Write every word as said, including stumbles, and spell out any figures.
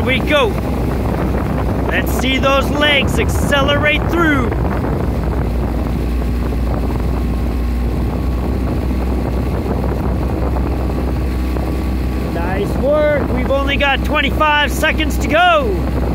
we go. Let's see those legs accelerate through. Nice work. We've only got twenty-five seconds to go.